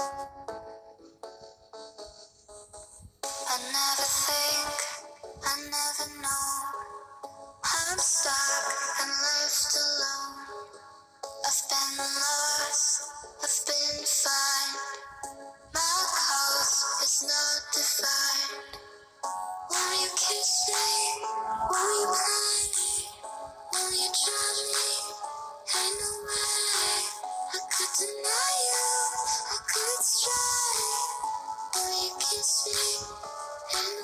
I never think, I never know. I'm stuck and left alone. I've been lost, I've been fine. My cause is not defined. Won't you kiss me? Won't you play me? Won't you judge me? Ain't no way I could deny you. I could try. Will you kiss me? Ain't